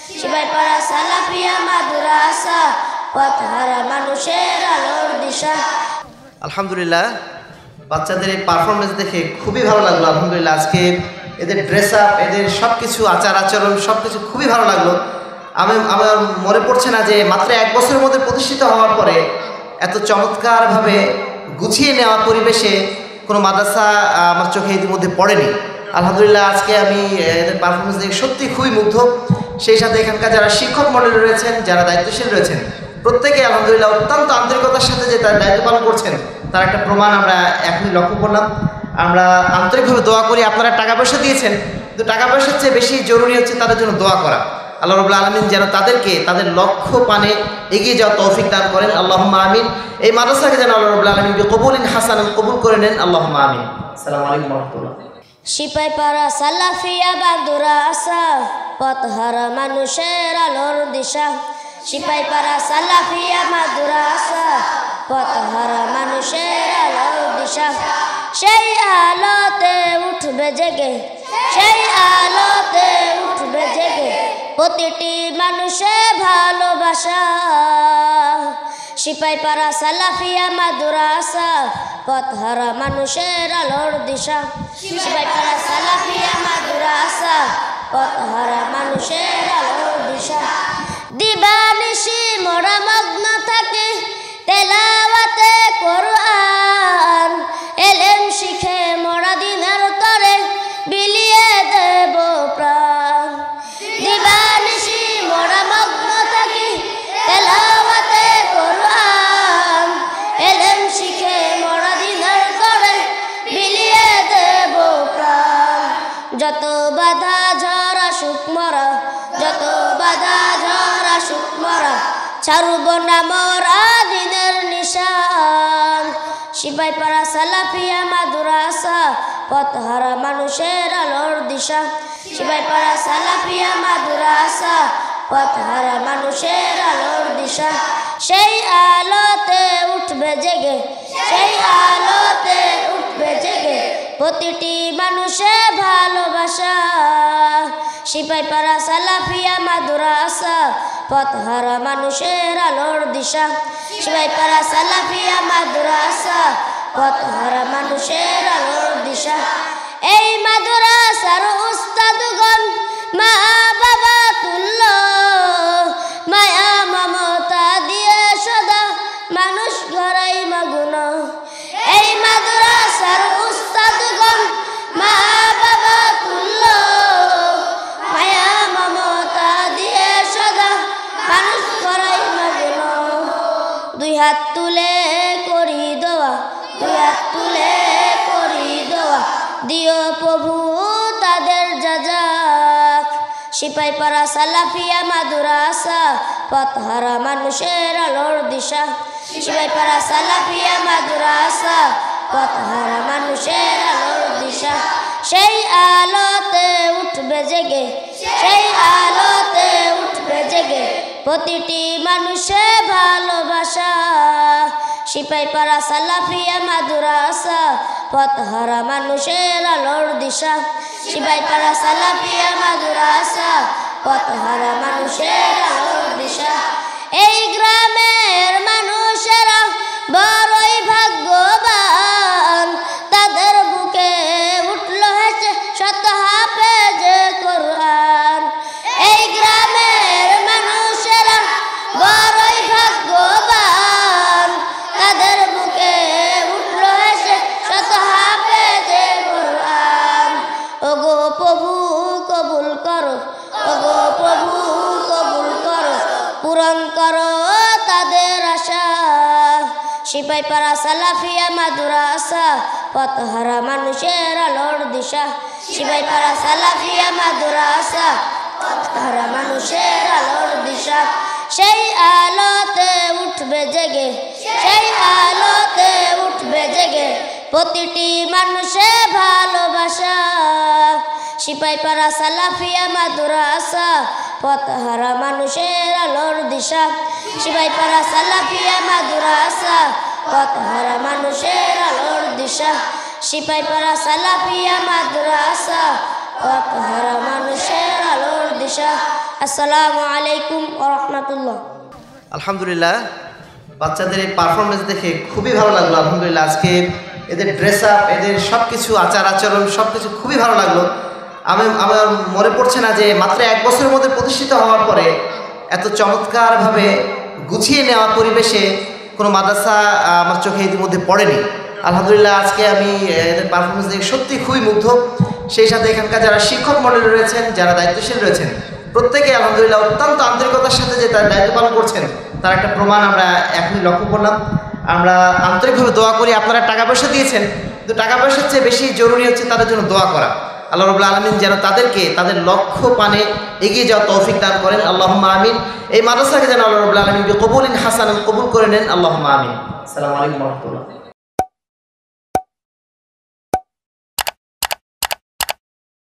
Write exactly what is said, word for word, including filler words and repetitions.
সিপাহীপাড়া সালাফিয়া মাদ্রাসা পথহারা মানুষের আলোর দিশা। আলহামদুলিল্লাহ, বাচ্চাদের এই পারফরমেন্স দেখে খুবই ভালো লাগলো। আলহামদুলিল্লাহ, আজকে এদের ড্রেস আপ, এদের সব কিছু আচার আচরণ সব কিছু খুবই ভালো লাগলো। আমি আমার মনে পড়ছে না যে মাত্র এক বছরের মধ্যে প্রতিষ্ঠিত হওয়ার পরে এত চমৎকারভাবে গুছিয়ে নেওয়া পরিবেশে কোনো মাদ্রাসা আমার চোখে ইতিমধ্যে পড়েনি। আলহামদুলিল্লাহ, আজকে আমি এদের পারফরমেন্স দেখে সত্যি খুবই মুগ্ধ। সেই সাথে এখানকার যারা শিক্ষক মণ্ডলী রয়েছেন, যারা দায়িত্বশীল রয়েছেন, প্রত্যেকে আলহামদুলিল্লাহ অত্যন্ত আন্তরিকতার সাথে যে তার দায়িত্ব পালন করছেন তার একটা প্রমাণ আমরা এখনই লক্ষ্য করলাম। আমরা আন্তরিকভাবে দোয়া করি। আপনারা টাকা পয়সা দিয়েছেন, কিন্তু টাকা পয়সার চেয়ে বেশি জরুরি হচ্ছে তাদের জন্য দোয়া করা। আল্লাহ রাব্বুল আলামিন যেন তাদেরকে তাদের লক্ষ্য পানে এগিয়ে যাওয়ার তৌফিক দান করেন, আল্লাহুম্মা আমিন। এই মাদ্রাসাকে যেন আল্লাহ রাব্বুল আলামিন বিকবুলিন হাসানান কবুল করে নেন, আল্লাহুম্মা আমিন। আসসালামু আলাইকুম ওয়া রাহমাতুল্লাহ। সিপাহীপাড়া সালাফিয়া মাদ্রাসা পথহারা মানুষের আলোর দিশা। সিপাহীপাড়া সালাফিয়া মাদ্রাসা পথহারা মানুষের আলোর দিশা। সেই আলোতে উঠবে জেগে, সেই আলোতে উঠবে জেগে প্রতিটি মানুষের ভালোবাসা। সিপাহীপাড়া সালাফিয়া মাদ্রাসা পথহারা মানুষের আলোর দিশা। সিপাহীপাড়া সালাফিয়া মাদ্রাসা পথহারা মানুষের আলোর দিশা। দিবানিশি মোরা মগ্ন থাকি তেলাওয়াতে কোরআন, এলেম শিখে মোরা দিনের তরে বিলিয়ে দেব প্রাণ। দিবানিশি মোরা মগ্ন থাকি তেলাওয়াতে কোরআন, এলেম শিখে মোরা দিনের তরে বিলিয়ে দেব প্রাণ। যত বাধা ঝড় আসুক মোরা, যত বাধা ঝড় আসুক মোরা ছাড়ব না মোরা দিনের নিশান। সিপাহীপাড়া সালাফিয়া মাদ্রাসা পথহারা মানুষের আলোর দিশা। সিপাহীপাড়া সালাফিয়া মাদ্রাসা পথহারা মানুষের আলোর দিশা। সেই আলোতে উঠবে জেগে, সেই আলোতে উঠবে জেগে প্রতিটি মানুষের ভালোবাসা। সিপাহীপাড়া সালাফিয়া মাদ্রাসা পথহারা মানুষের আলোর দিশা। সিপাহীপাড়া সালাফিয়া মাদ্রাসা পথহারা মানুষের আলোর দিশা। এই মাদ্রাসার উস্তাদগণ মা বাবা তুল্য, মায়া মমতা দিয়ে সদা মানুষ গড়াই মাগুন। এই মাদ্রাসার উস্তাদগণ মা বাবা তুল্য, মায়া মমতা দিয়ে সদা মানুষ গড়াই মাগুন। দুই হাত তুলে করি দোয়া, দুই হাত তুলে করি দোয়া দিও প্রভু তাদের যাজাক। সিপাহীপাড়া সালাফিয়া মাদ্রাসা পথহারা মানুষের আলোর দিশা। সিপাহীপাড়া সালাফিয়া মাদ্রাসা পথহারা মানুষের আলোর দিশা। সেই আলোতে উঠবে জেগে, সেই আলোতে উঠবে জেগে প্রতিটি মানুষের ভালোবাসা। সিপাহীপাড়া সালাফিয়া মাদ্রাসা পথহারা মানুষের আলোর দিশা। সিপাহীপাড়া সালাফিয়া মাদ্রাসা পথহারা মানুষের আলোর দিশা। এই গ্রামের মানুষেরা বড়ই ভাগ্যবান, তাদের বুকে উঠল হেসে শত হাফেজে কোরআন। এই গ্রামের মানুষেরা বড়ই ভাগ্যবান, তাদের বুকে উঠল হেসে শত হাফেজে কোরআন। ওগো প্রভু কবুল করো, ওগো প্রভু কবুল করো, পূরণ করো তাদের আশা। সিপাহীপাড়া সালাফিয়া মাদ্রাসা পথহারা মানুষের আলোর দিশা। সিপাহীপাড়া সালাফিয়া মাদ্রাসা পথহারা মানুষের আলোর দিশা। সেই আলোতে উঠবে জেগে, সেই আলোতে উঠবে জেগে প্রতিটি মানুষের ভালোবাসা। সিপাহীপাড়া সালাফিয়া মাদ্রাসা পথহারা মানুষের আলোর দিশা। সিপাহীপাড়া সালাফিয়া মাদ্রাসা পথহারা মানুষের আলোর দিশা। সিপাহীপাড়া সালাফিয়া মাদ্রাসা পথহারা মানুষের আলোর দিশা। আসসালামু আলাইকুম ওয়া রাহমাতুল্লাহ। আলহামদুলিল্লাহ, বাচ্চাদের এই পারফরমেন্স দেখে খুবই ভালো লাগলো। আলহামদুলিল্লাহ, আজকে এদের ড্রেস আপ, এদের সব কিছু আচার আচরণ সব কিছু খুবই ভালো লাগলো। আমি আমার মনে পড়ছে না যে মাত্র এক বছরের মধ্যে প্রতিষ্ঠিত হওয়ার পরে এত চমৎকারভাবে গুছিয়ে নেওয়া পরিবেশে কোনো মাদ্রাসা আমার চোখে ইতিমধ্যে পড়েনি। আলহামদুলিল্লাহ, আজকে আমি এদের পারফরমেন্স দেখে সত্যি খুবই মুগ্ধ। সেই সাথে এখানকার যারা শিক্ষক মণ্ডলী রয়েছেন, যারা দায়িত্বশীল রয়েছেন, প্রত্যেকে আলহামদুলিল্লাহ অত্যন্ত আন্তরিকতার সাথে যে তার দায়িত্ব পালন করছেন তার একটা প্রমাণ আমরা এখনই লক্ষ্য করলাম। আমরা আন্তরিকভাবে দোয়া করি। আপনারা টাকা পয়সা দিয়েছেন, কিন্তু টাকা পয়সার চেয়ে বেশি জরুরি হচ্ছে তাদের জন্য দোয়া করা। আল্লাহ রাব্বুল আলামিন যেন তাদেরকে তাদের লক্ষ্য পানে এগিয়ে যাওয়ার তৌফিক দান করেন, আল্লাহুম্মা আমিন। এই মাদ্রাসাকে যেন আল্লাহ রাব্বুল আলামিন কবুলিন হাসানান কবুল করে নেন, আল্লাহুম্মা আমিন। আসসালামু আলাইকুম ওয়া রাহমাতুল্লাহ।